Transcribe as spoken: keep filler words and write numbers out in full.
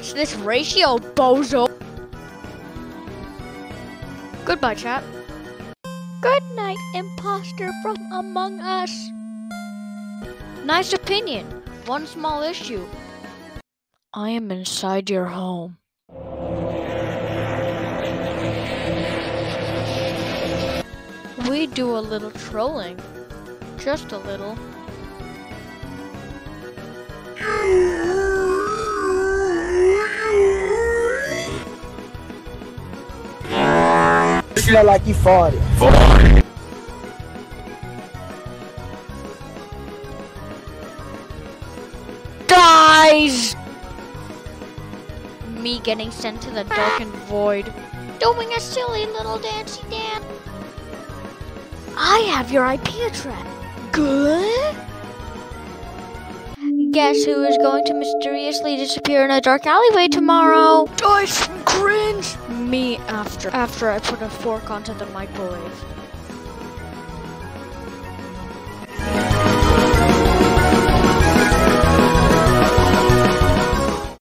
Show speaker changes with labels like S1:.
S1: What's this ratio, bozo? Goodbye, chat. Good night, imposter from among us. Nice opinion. One small issue. I am inside your home. We do a little trolling. Just a little.
S2: Smell like you farted.
S3: Farted.
S1: Dies! Me getting sent to the darkened void. Doing a silly little dancey dance. I have your I P address. Good? Guess who is going to mysteriously disappear in a dark alleyway tomorrow? Dice from cringe! Me after after I put a fork onto the microwave.